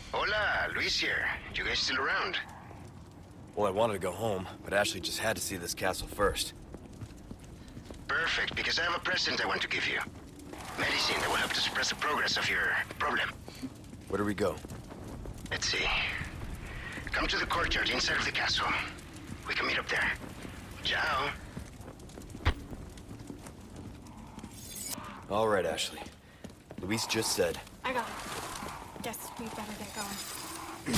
Hola, Luis here. You guys still around? Well, I wanted to go home, but Ashley just had to see this castle first. Perfect, because I have a present I want to give you. Medicine that will help to suppress the progress of your problem. Where do we go? Let's see. Come to the courtyard inside of the castle. We can meet up there. Ciao. All right, Ashley. Luis just said. I got it. Guess we better get going.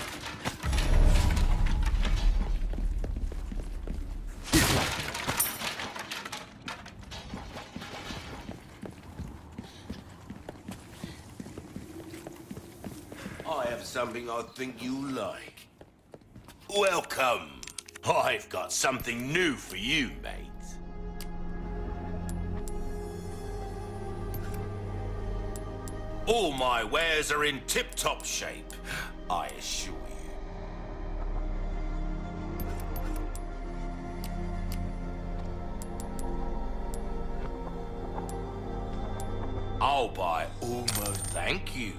I have something I think you like. Welcome. I've got something new for you, mate. All my wares are in tip-top shape, I assure you. I'll buy almost... Thank you.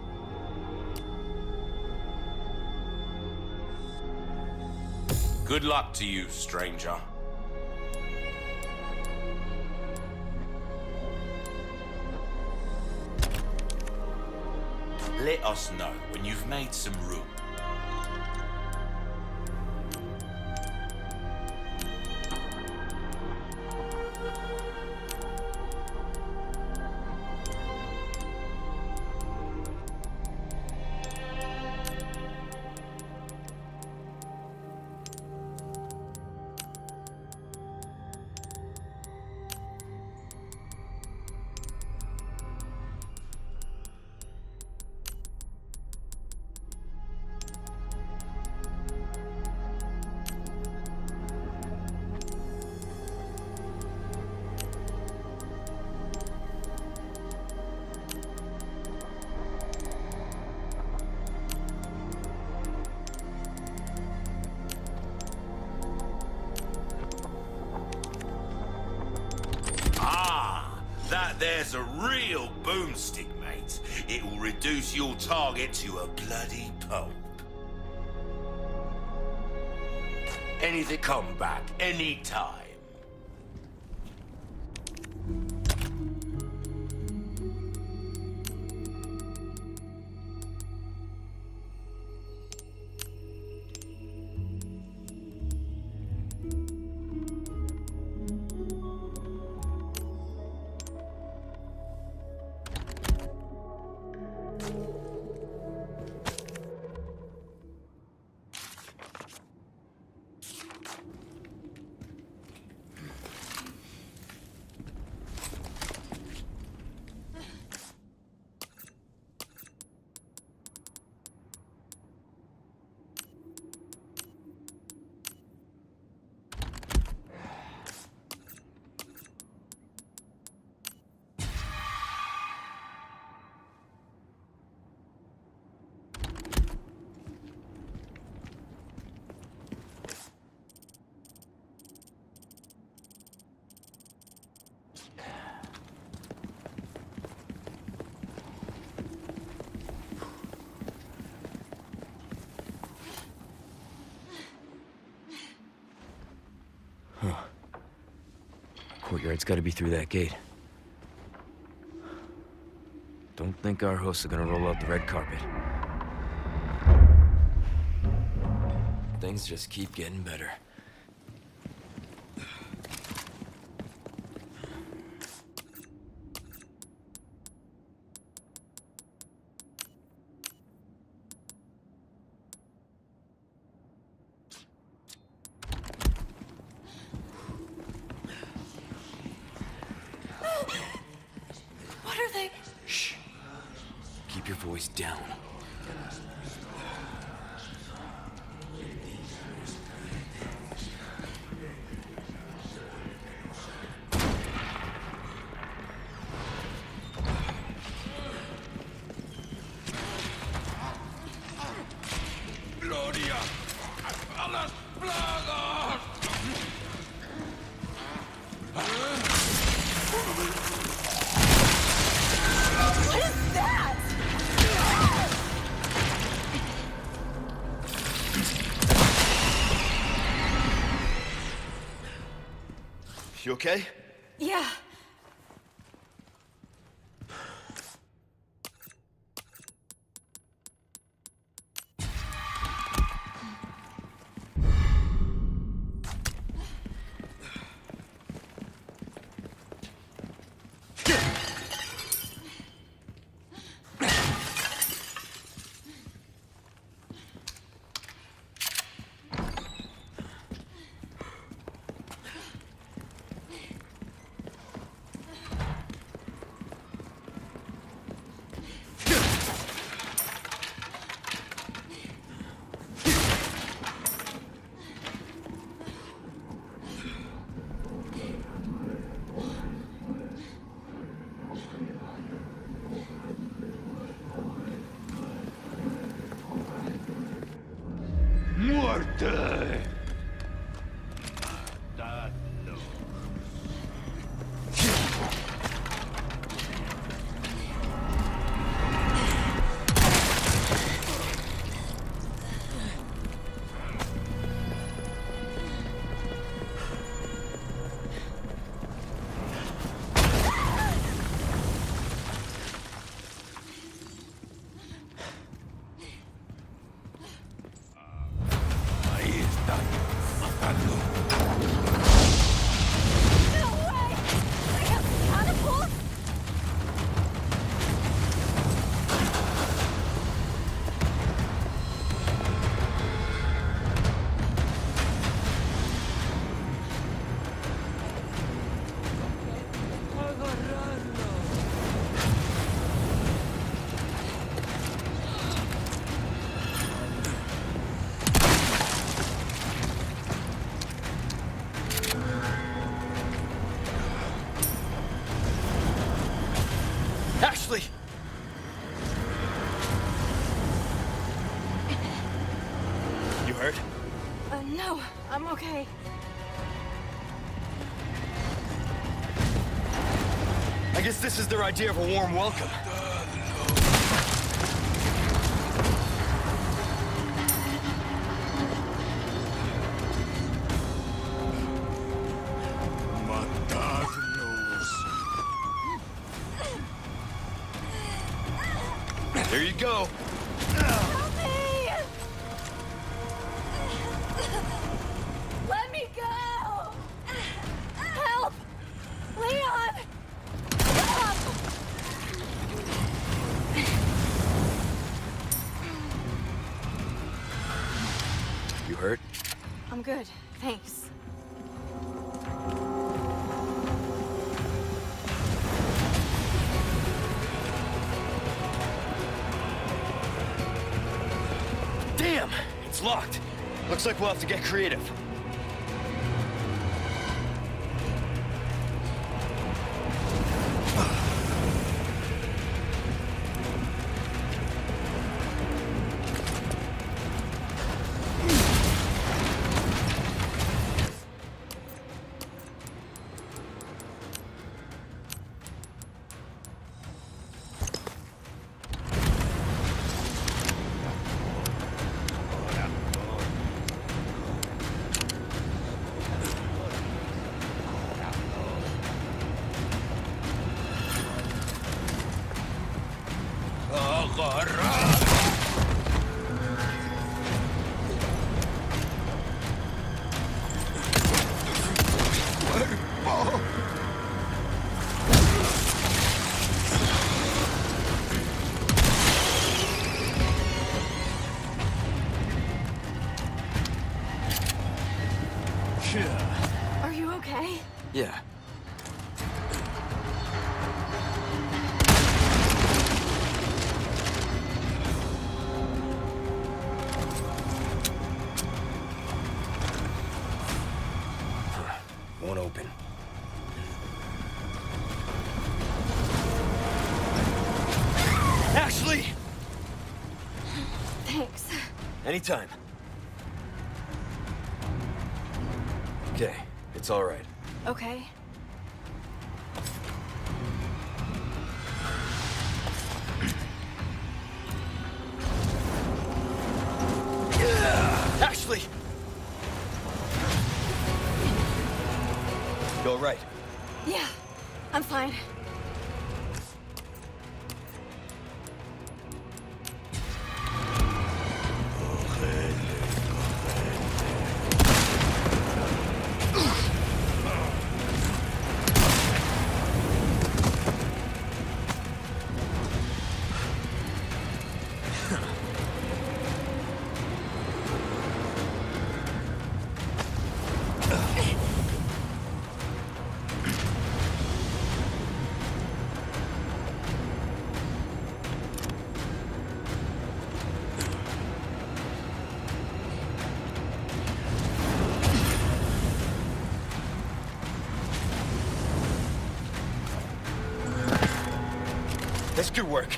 Good luck to you, stranger. Let us know when you've made some room. There's a real boomstick, mate. It will reduce your target to a bloody pulp. Anything come back, anytime. Courtyard's gotta be through that gate. Don't think our hosts are gonna roll out the red carpet. Things just keep getting better. Keep your voice down. Gloria a las plagas. What is that? You okay? Yeah. Muerte! Ashley! You hurt? No, I'm okay. I guess this is their idea of a warm welcome. There you go. Help me! Let me go! Help! Leon! Stop! You hurt? I'm good, thanks. Damn! It's locked. Looks like we'll have to get creative. Are you okay? Yeah. Won't open. Ashley! Thanks. Anytime. Okay, it's all right. Okay. Ashley! You all right? Yeah, I'm fine. That's good work.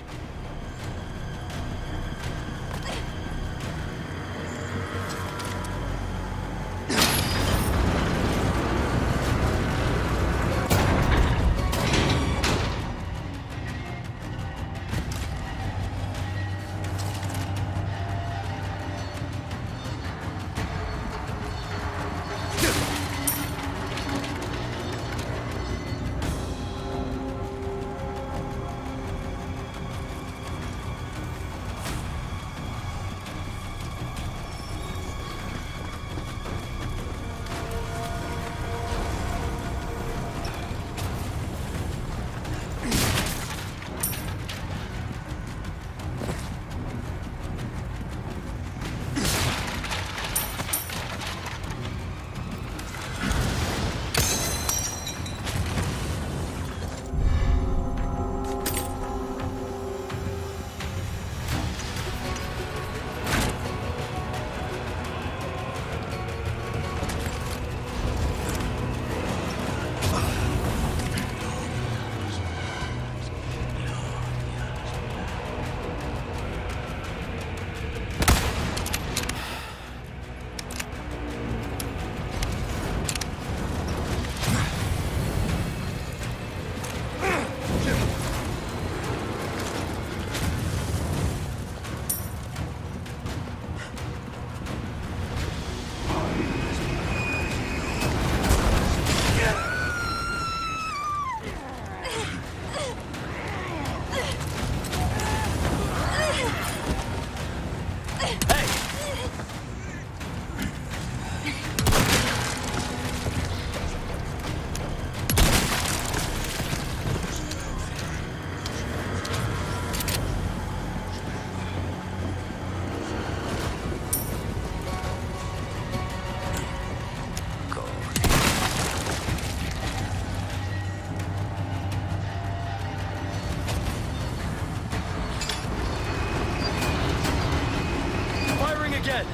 Again.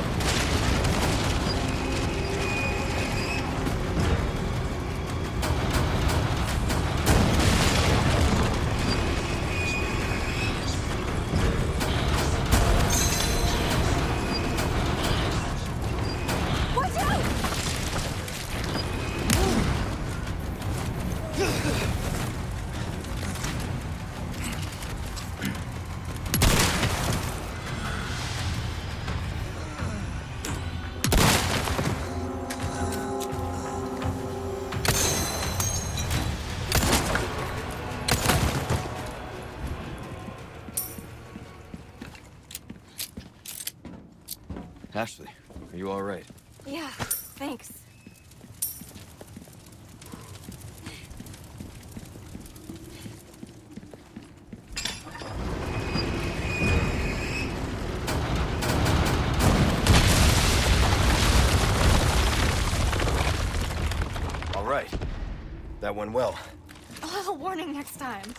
Watch out! Ashley, are you all right? Yeah, thanks. All right. That went well. A little warning next time.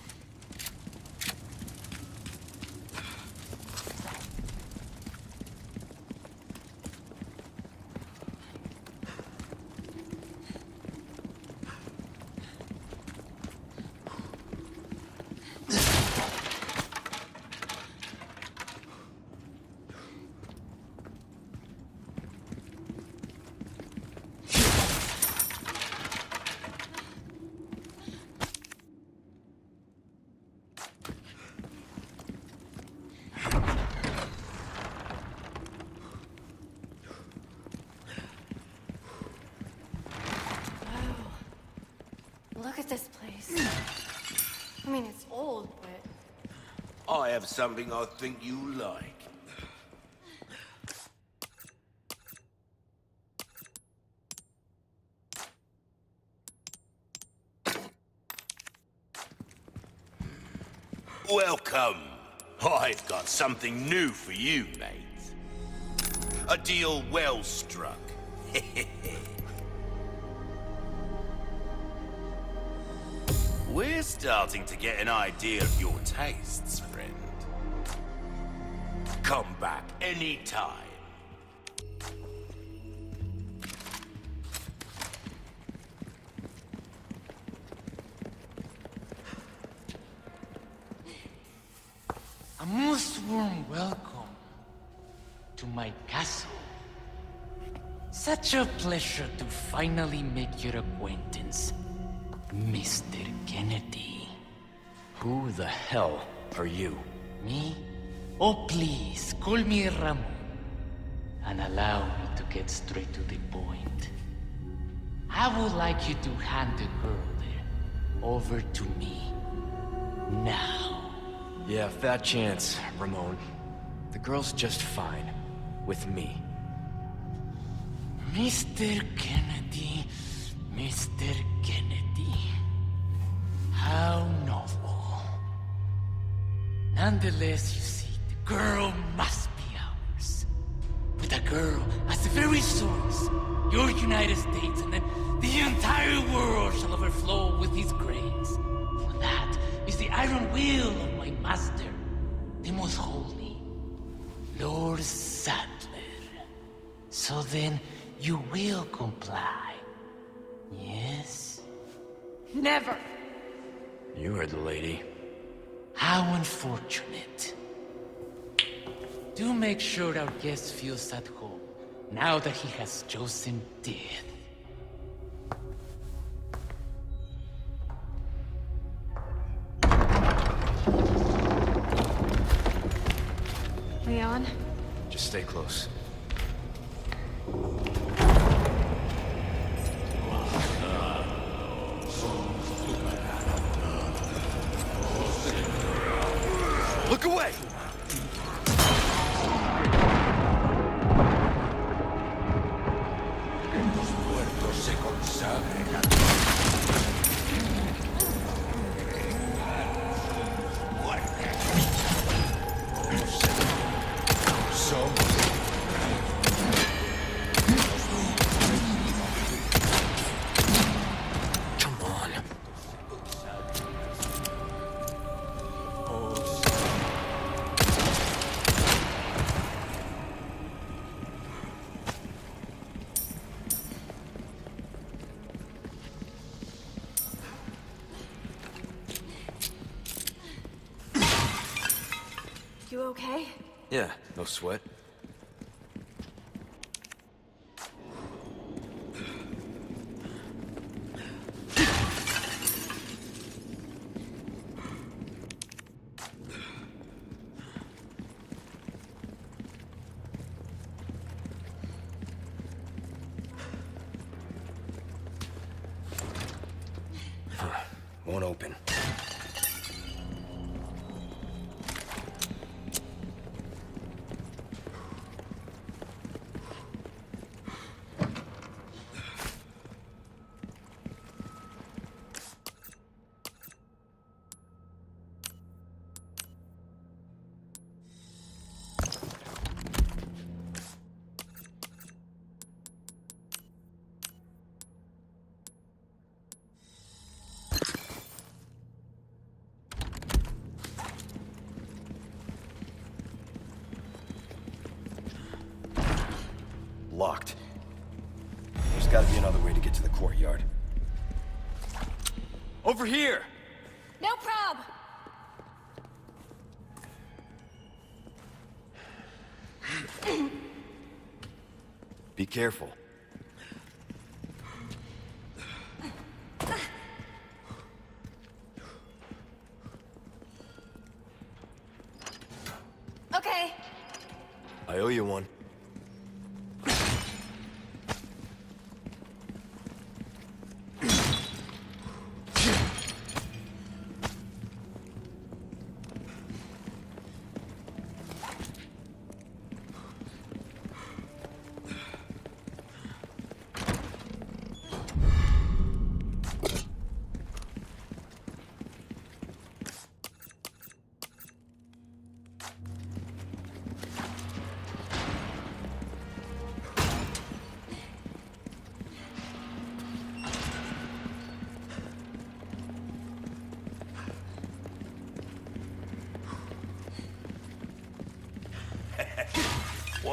Look at this place. I mean, it's old, but... I have something I think you like. Welcome. I've got something new for you, mate. A deal well struck. We're starting to get an idea of your tastes, friend. Come back anytime. A most warm welcome to my castle. Such a pleasure to finally make your acquaintance, Mr. Kennedy. Who the hell are you? Me? Oh, please, call me Ramon. And allow me to get straight to the point. I would like you to hand the girl there over to me. Now. Yeah, fat chance, Ramon. The girl's just fine. With me. Mr. Kennedy, Mr. Kennedy. How novel. Nonetheless, you see, the girl must be ours. With a girl as the very source, your United States and then the entire world shall overflow with his grace. For that is the iron will of my master, the most holy, Lord Sadler. So then, you will comply, yes? Never! You heard the lady. How unfortunate. Do make sure our guest feels at home, now that he has chosen death. Leon? Just stay close. Look away! You okay? Yeah, no sweat. Won't open. Locked. There's gotta be another way to get to the courtyard. Over here! No prob! Be careful. Okay. I owe you one.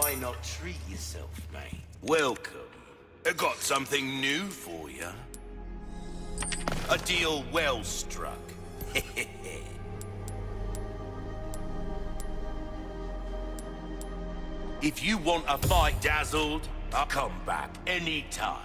why not treat yourself, mate? Welcome. I got something new for you. A deal well struck. If you want a fight dazzled, I'll come back anytime.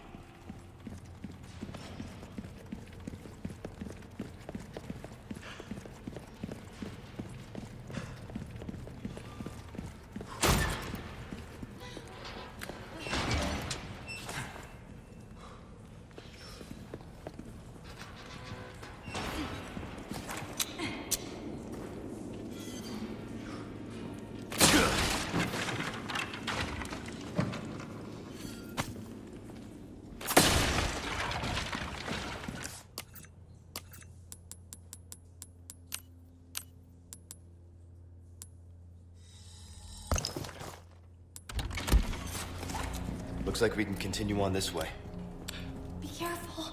Looks like we can continue on this way. Be careful.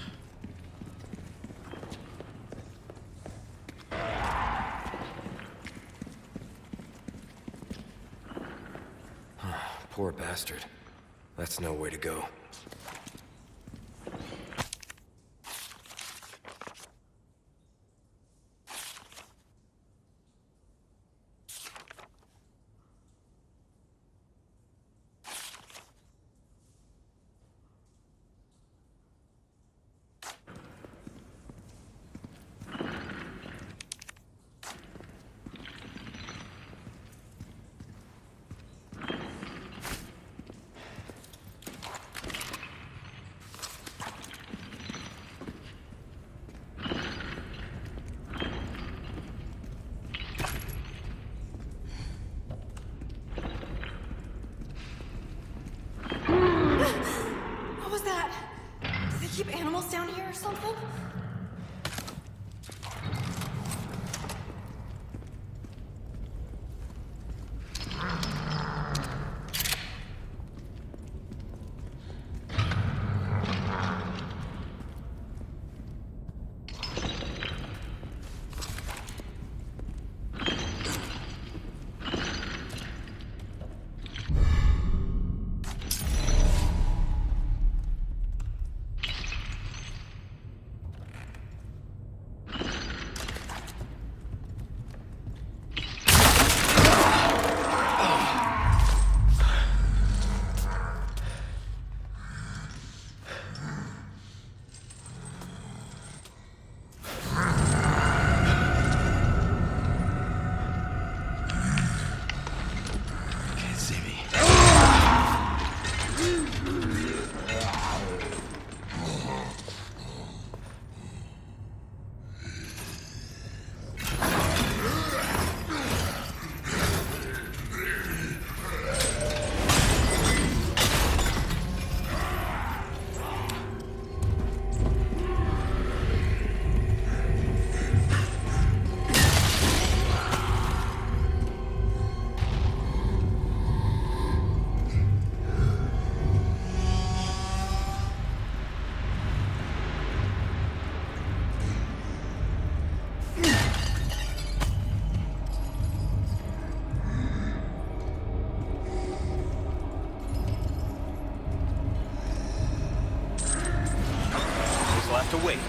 Poor bastard. That's no way to go. What was that? Did they keep animals down here or something? To wait.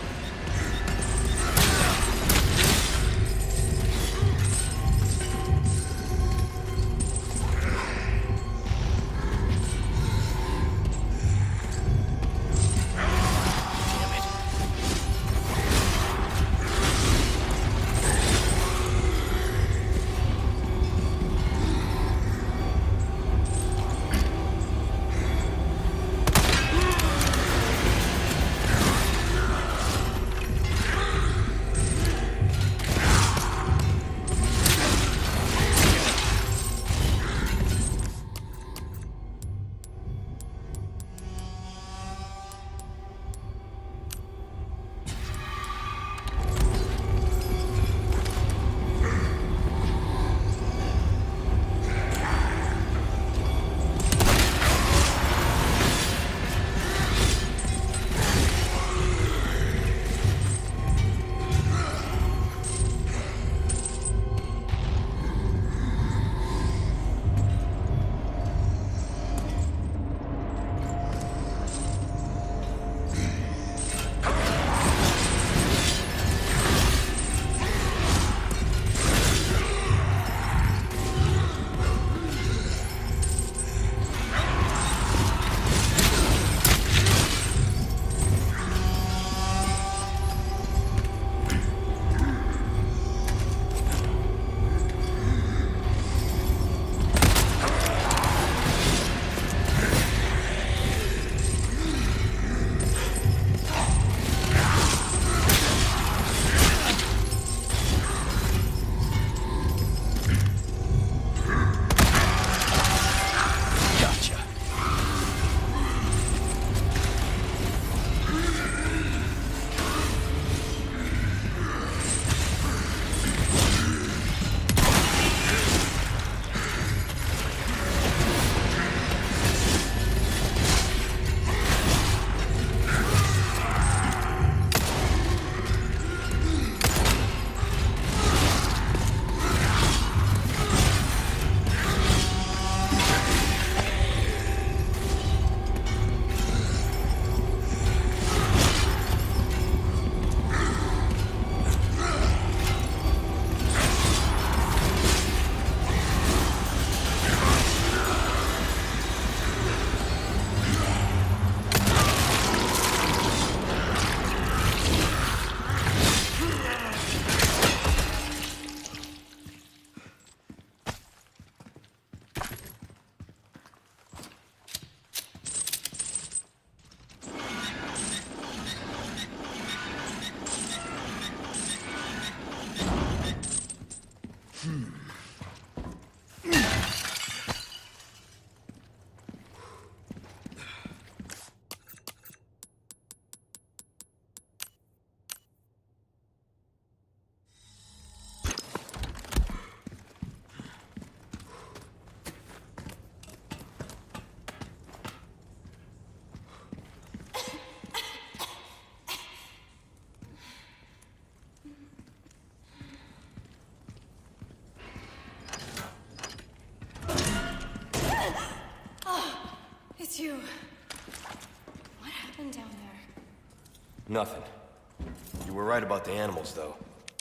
Nothing. You were right about the animals, though.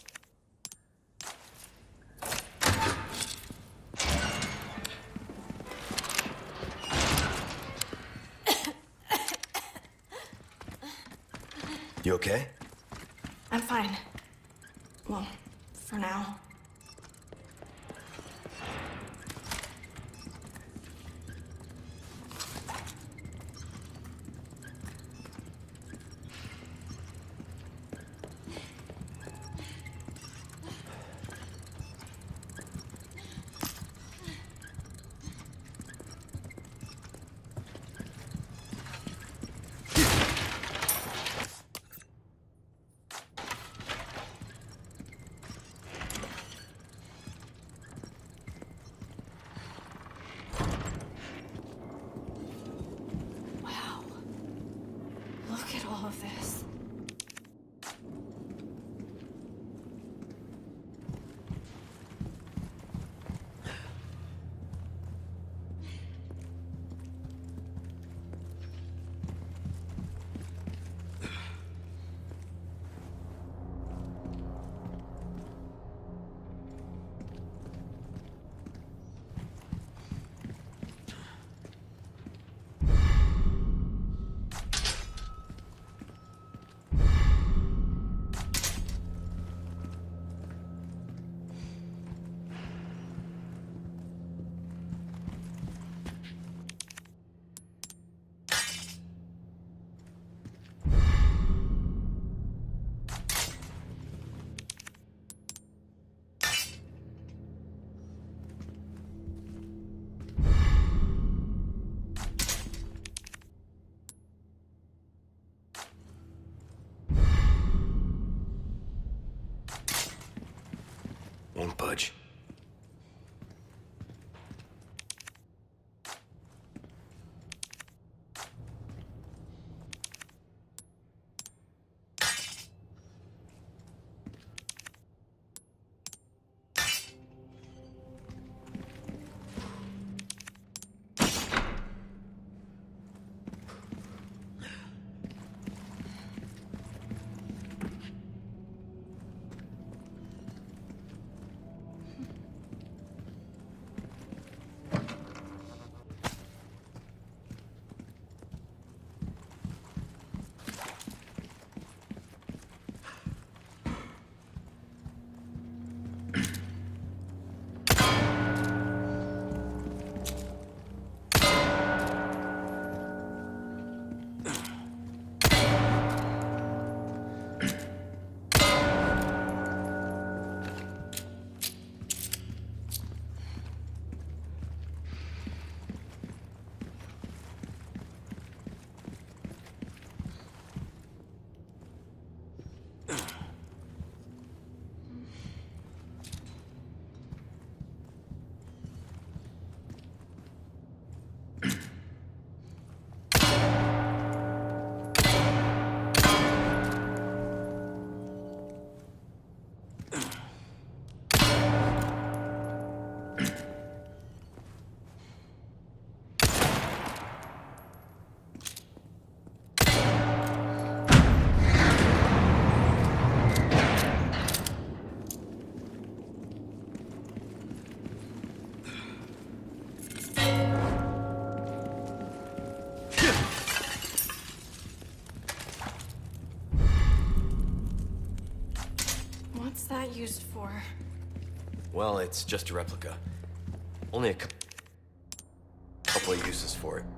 You okay? I'm fine. Well, for now. Look at all of this. Won't budge. What's that used for? Well, it's just a replica. Only a couple of uses for it.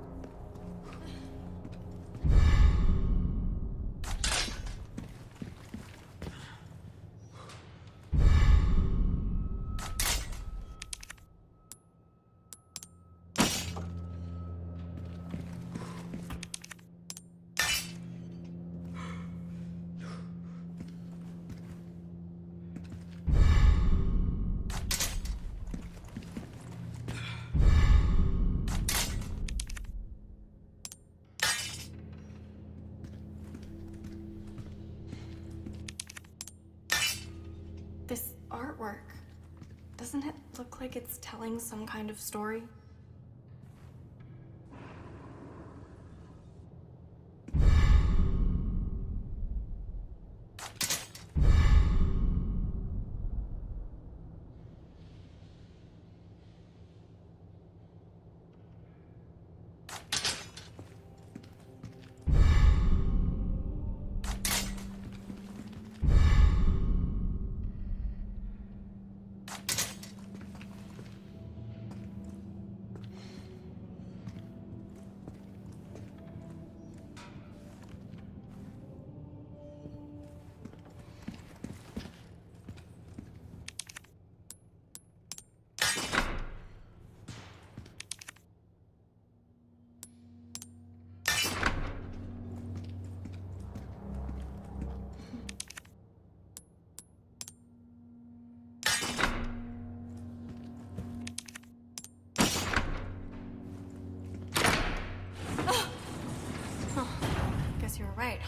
This artwork, doesn't it look like it's telling some kind of story? you were right.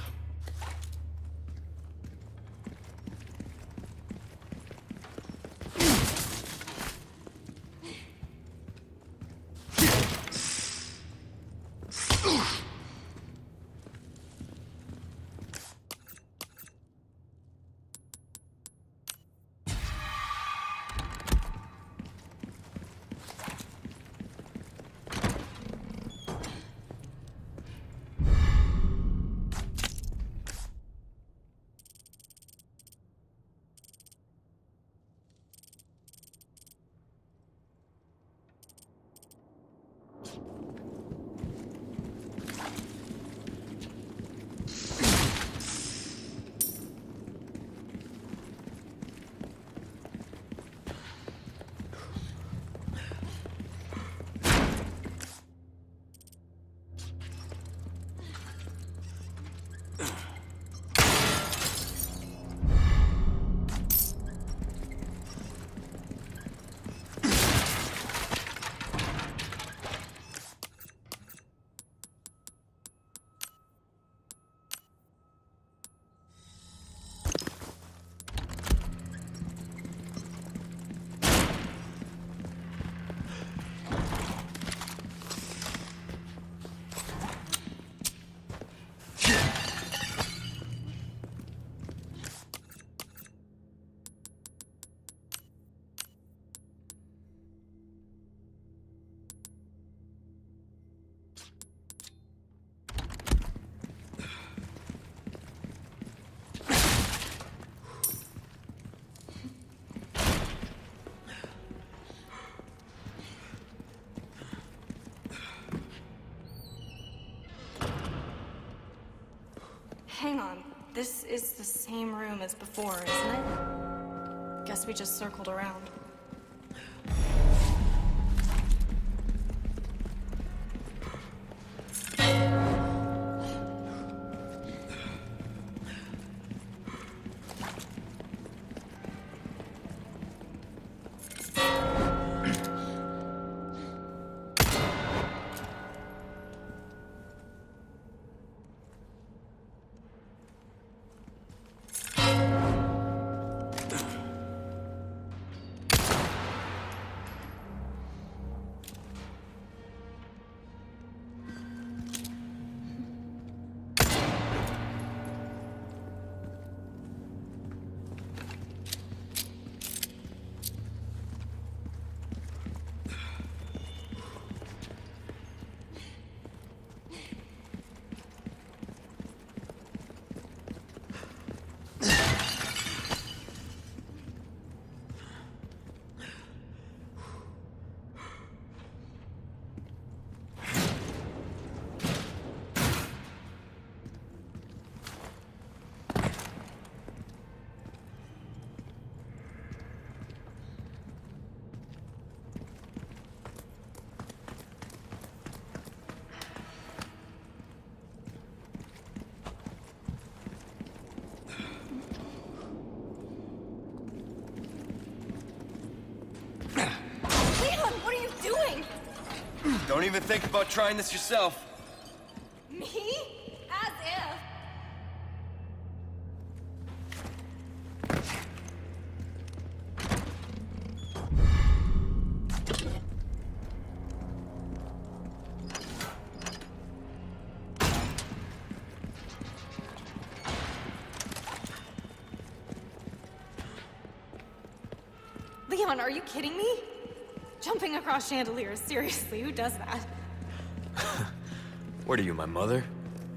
Hang on. This is the same room as before, isn't it? Guess we just circled around. Don't even think about trying this yourself. Me? As if. Leon, are you kidding me? Jumping across chandeliers, seriously, who does that? What are you, my mother?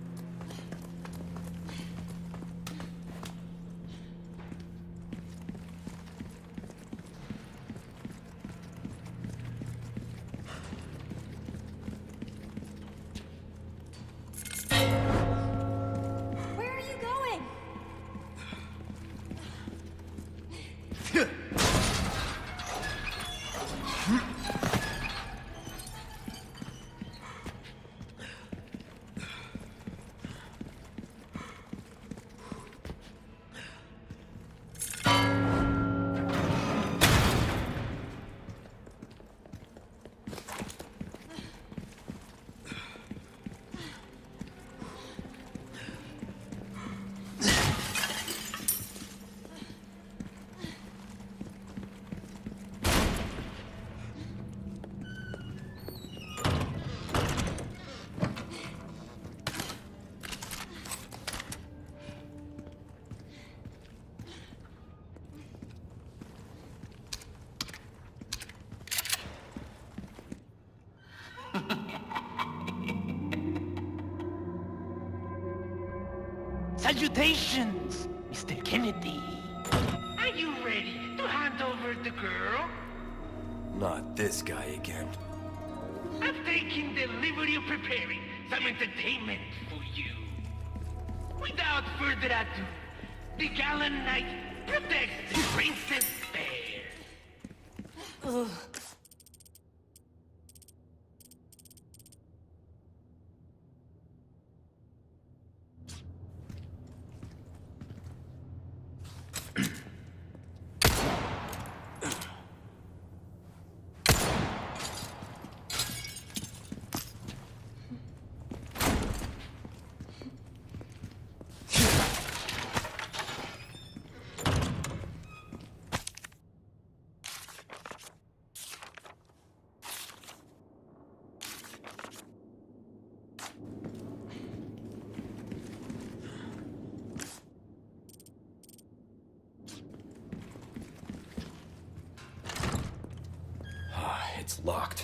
Where are you going? Salutations, Mr. Kennedy. Are you ready to hand over the girl? Not this guy again. I've taken the liberty of preparing some entertainment for you. Without further ado, the gallant knight protects the princess fair. Ugh. It's locked.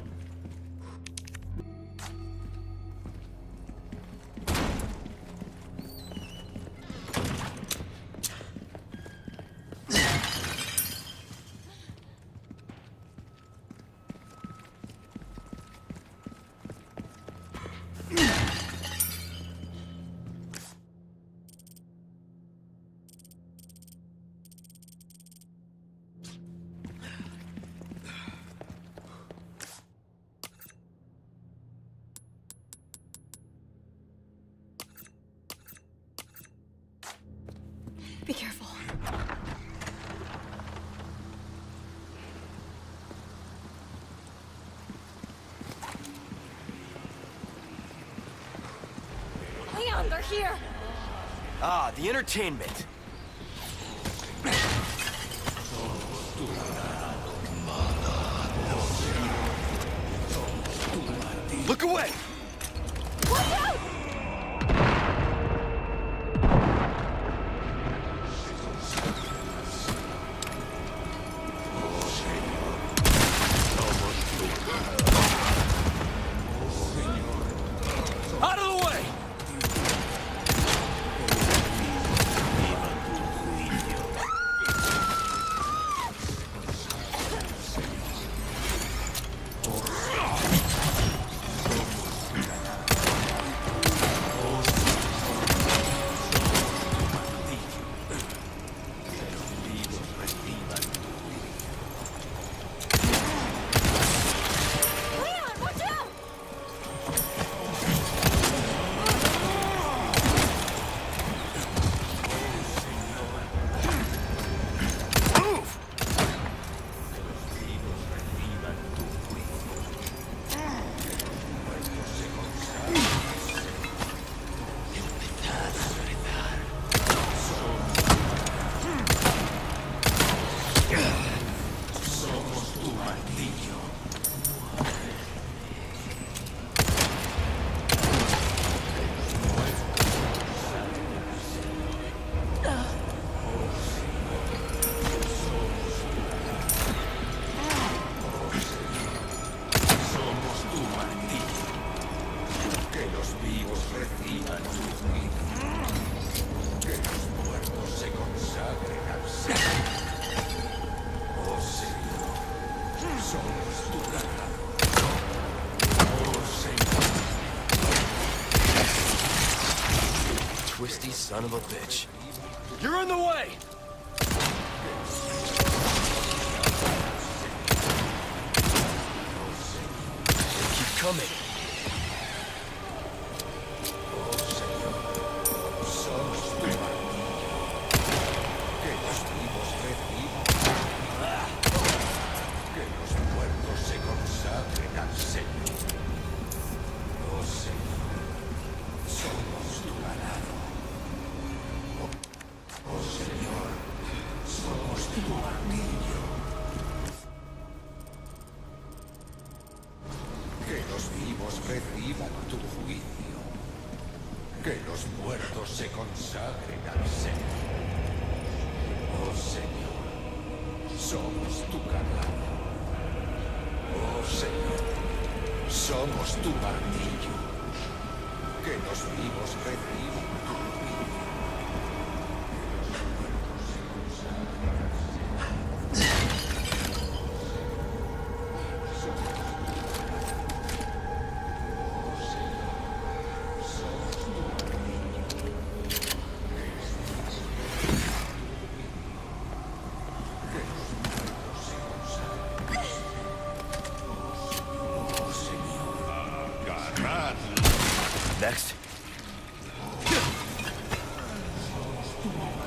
Be careful. Leon, they're here! Ah, the entertainment. Look away! Watch out! Out of the way! Leon, watch out! Move! Twisty son of a bitch. You're in the way! Keep coming. Que los vivos reciban tu juicio. Que los muertos se consagren al Señor. Oh Señor, somos tu canal. Oh Señor, somos tu martillo. Que los vivos reciban tu juicio.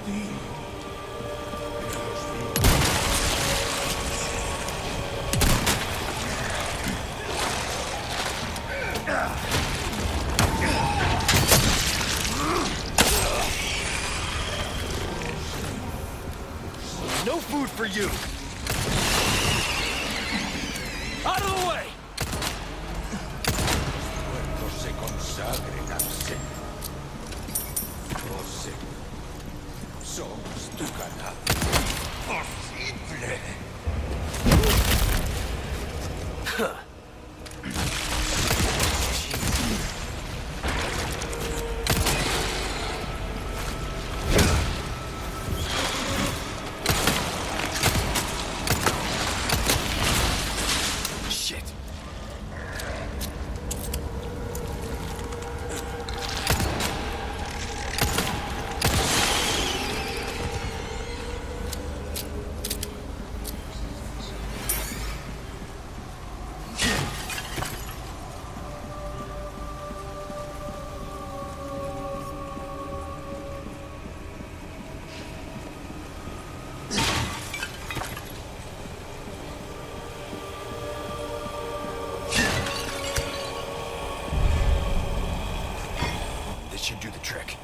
No food for you! Out of the way! Muertos se consagren al Señor. Oh Señor, somos tu ganado. ¡Horrible! Should do the trick.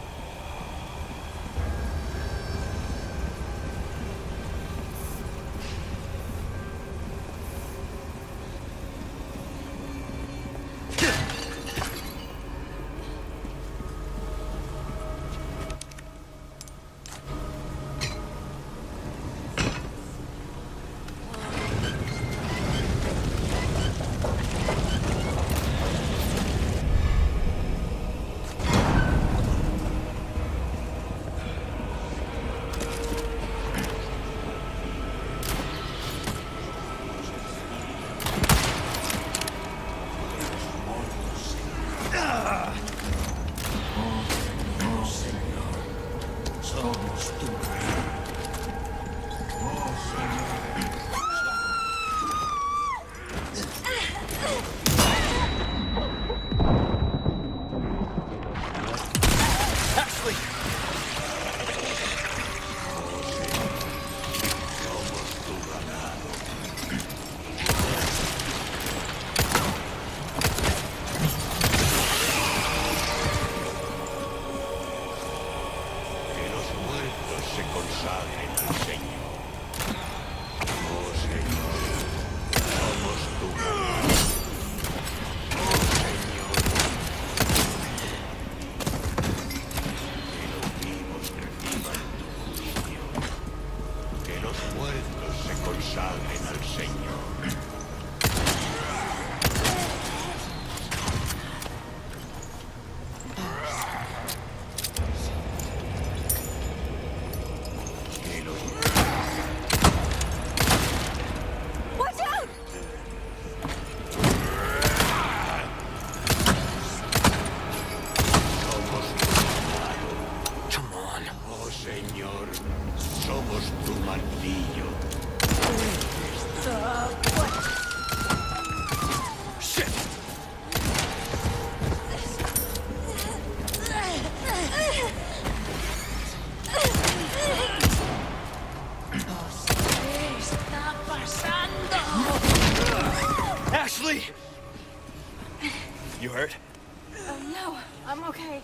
You hurt? No, I'm okay.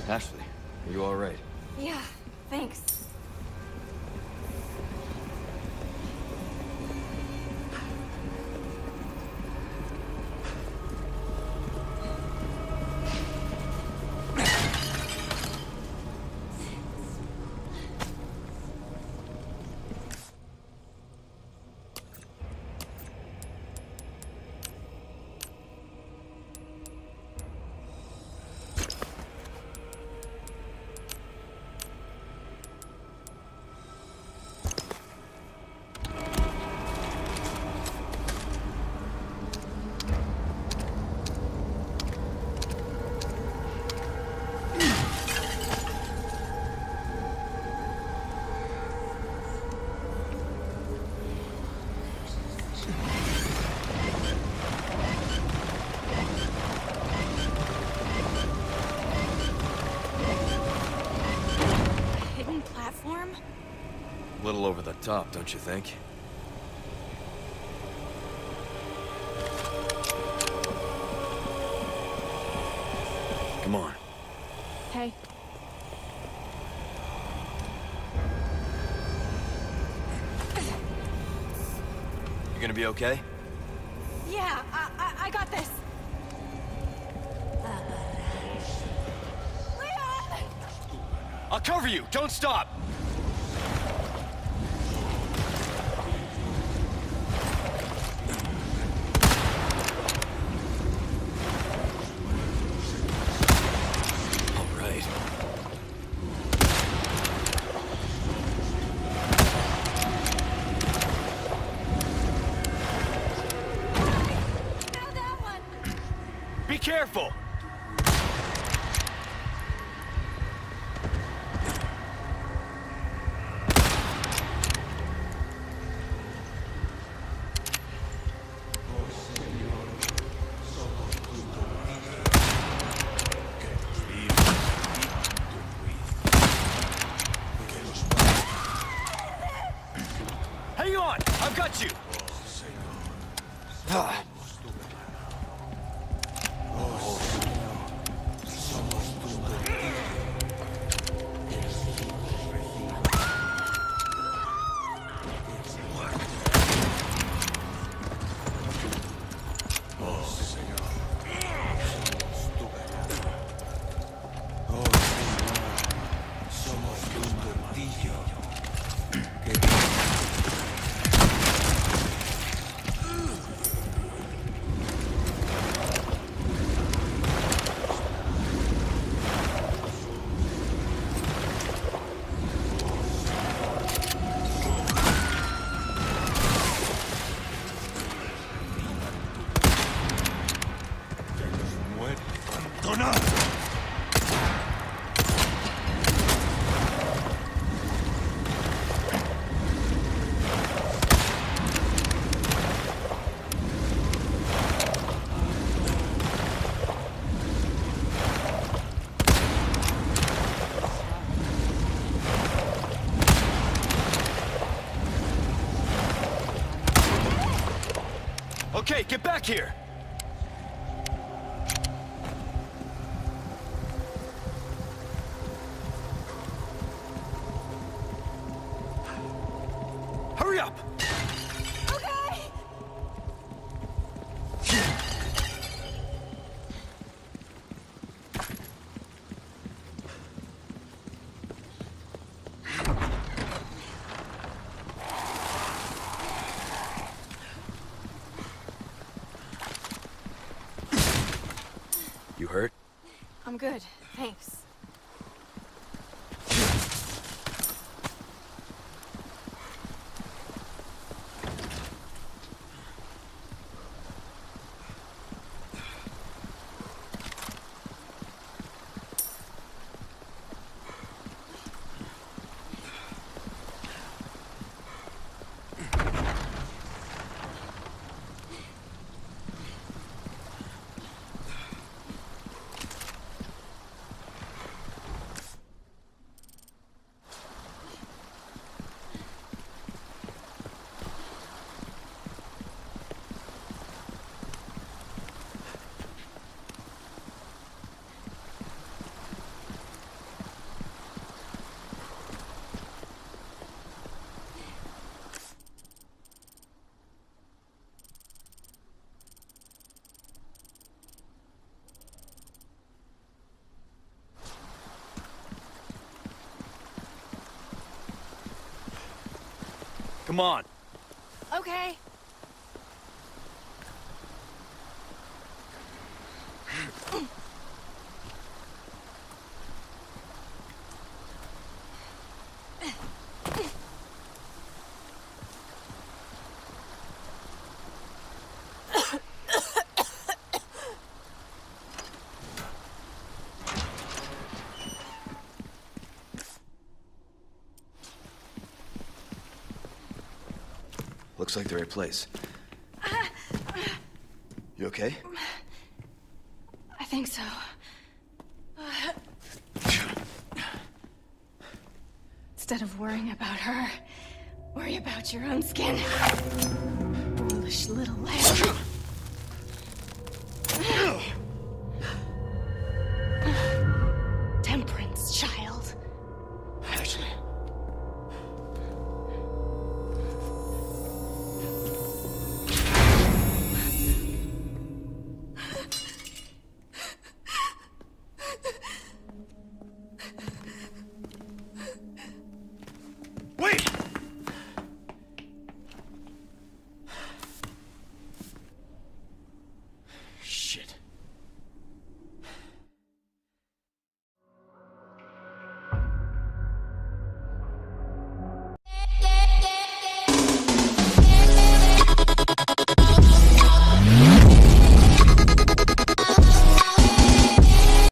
Ashley, are you alright? Yeah, thanks. A little over the top, don't you think? Come on. Hey. You gonna be okay? Yeah, I got this. Leon! I'll cover you! Don't stop! Be careful! Hang on! I've got you! Okay, get back here! Hurry up! Okay! You hurt? I'm good, thanks. Come on. Okay. Looks like the right place. You okay? I think so. Instead of worrying about her, worry about your own skin. Foolish little lamb.